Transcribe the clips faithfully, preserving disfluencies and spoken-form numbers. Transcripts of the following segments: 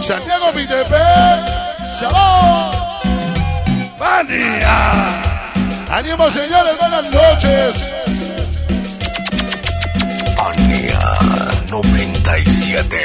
Santiago Mitepec, Sabor, Fania. ¡Ánimo, señores! ¡Buenas noches! Fania noventa y siete.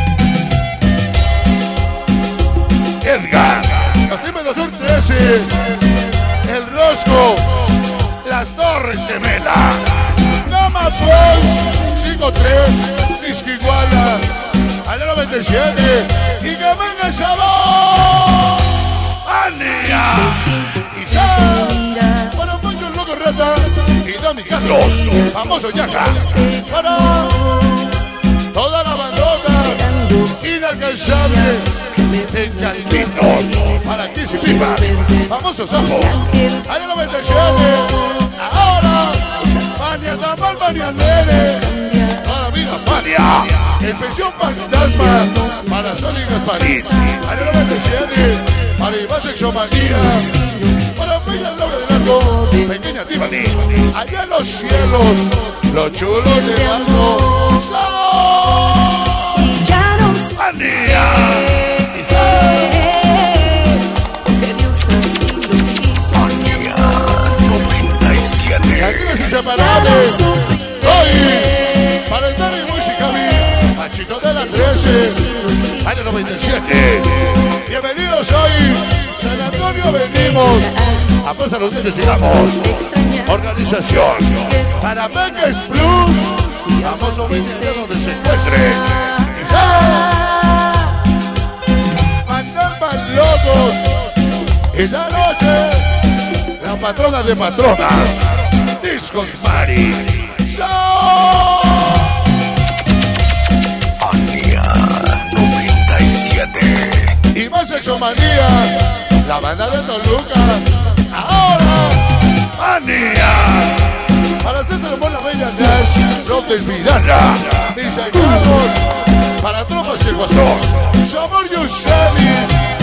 Edgar, Catímetro Sur trece, El Rosco, Las Torres Gemelas, Gama Boys, cinco tres, Isquiguala, al noventa y siete, y que venga el sabor. ¡Ania! Isaac, para muchos locos rata, y Dami Carlos, famoso Yaca, para toda la bandota, inalcanzable. Encantaditos para Kiss y Pipa, famoso Sapo, año noventa y siete, ahora, Fania Tamal, Fania Nene, toda la vida Fania, el pensión fantasma, para Sony Gasparín, año noventa y siete, para Iván Sexomanía, para Bella Laura del Arco, pequeña Tiffany, allá en los cielos, los chulos de Alto, Fania. Y aquí los inseparables, hoy, para estar en Musicami, Machito de la trece, año noventa y siete. Bienvenidos hoy, San Antonio venimos, a Fuerza los Dientes llegamos. Organización, para Megas Plus, famoso veinte donde se encuentre. Mandan pa'l locos, esa noche, la patrona de patronas. Discos Mari Show. Fania noventa y siete. Y más Sexomanía, la banda de Toluca. Ahora, Fania. Para César por la Bella Nash, López Miranda, Villa Carlos, para Tropas y Guasón, Sabor Yusani,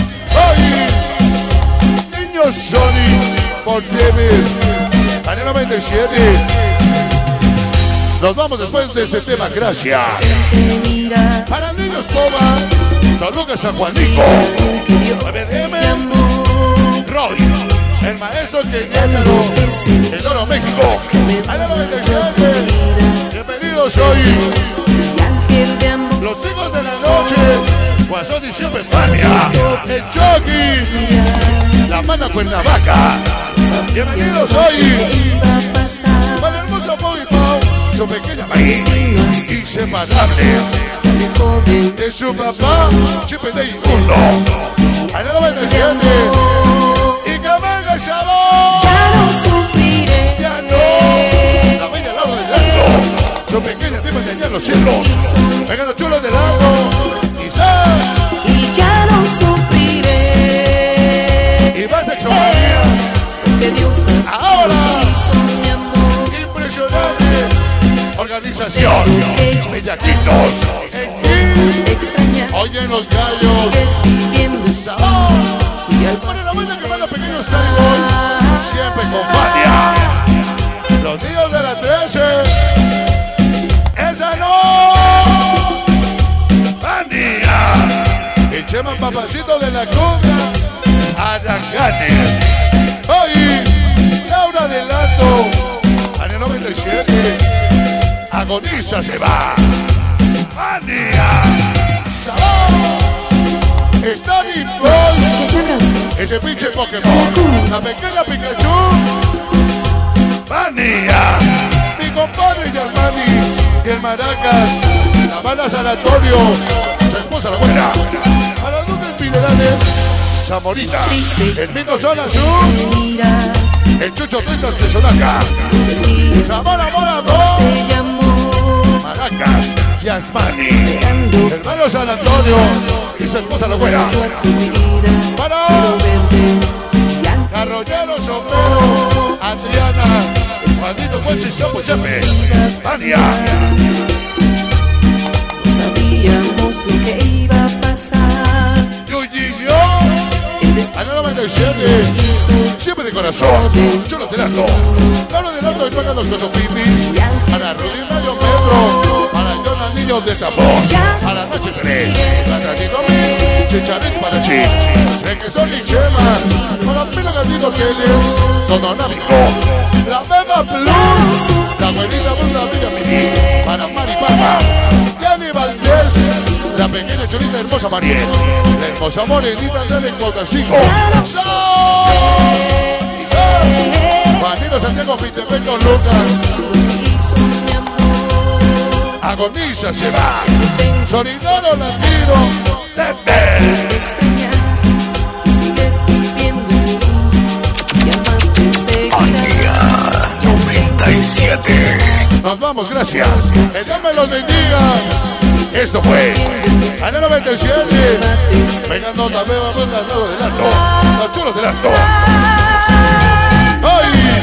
hoy, Niño Sony, por David. Año noventa y siete. Nos vamos después de ese tema, gracias. Para Niños Poma, Toluca San Juanico, nueve M, Roy, el maestro Querétaro, el Oro México. Año noventa y siete. Bienvenidos hoy. Los hijos de la noche, Guasón y siempre Fania, el Chucky, la Mana Cuernavaca. Bienvenidos hoy para el hermoso Pau y Pau, su pequeña maíz, inseparable de su papá, Chipe de Inmundo. A la noventa y siete, y que venga el sabor. Ya no sufriré, ya no. La Bella Laura del Arco, su pequeña tipa de allá en los cielos. Venga los chulos del Arco, Isaac, y ya no sufriré. Y va a Sexomanía. Ahora, impresionante organización, bellaquitos, hoy en los gallos, sabor, para la banda que manda pequeños trigos, siempre con Fania, los niños de la trece, esa no, Fania, el Chema Papacito de la Cunga, Araganes. Hoy, Laura del Alto, año noventa y siete, agoniza se va. Fania, Sabor, Starry Boys, ese pinche Pokémon, la pequeña Pikachu. Fania, mi compadre Yalmani, y el Maracas, la banda San Antonio, su esposa la buena, a los duques minerales. Zamorita, el Mino Sol Azul, el Chucho Tristas de Sonaca, Zamora, Amor, Amor, Maracas, Yasmani, el Mano San Antonio y su esposa la buena. Para Carroñero, Sombrero, Adriana, Maldito Coche, Chopo, Chepe, Fania. No sabíamos lo que iba a pasar. Año noventa y siete, siempre de corazón, chulos del Arco, Laura del Arco de Toca los Cotopipis, para Rudy Radio Pedro, para John son los niños de tambor. A la noche tres, Gatito Mil, Chicharrín para Chi. Sé que son Lichemas, con los pelos gatitos que les son don amigo. La Mega Plus, la abuelita Bruna Villa Mini, para Mari Papa. Yani Valdés, la pequeña chulita hermosa Mariel. La hermosa morenita de Cotacico. Bandido Santiago Pitepec con Lucas. Agoniza se va. Solidaro Latino. Fania noventa y siete. Nos vamos, gracias. Que Dios me los bendiga. Esto fue Fania noventa y siete. Venga, no, también vamos a hablar del alto. Los chulos del alto. ¡Ay!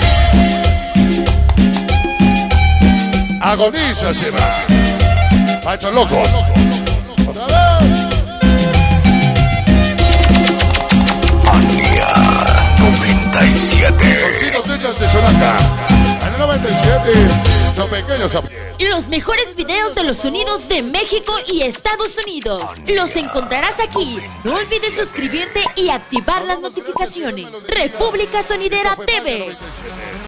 Agoniza se va. Pacho loco. Otra vez. Fania noventa y siete. Los techas de Sonaca. Fania noventa y siete. Son pequeños a pie. Los mejores videos de los sonidos de México y Estados Unidos los encontrarás aquí. No olvides suscribirte y activar las notificaciones. República Sonidera T V.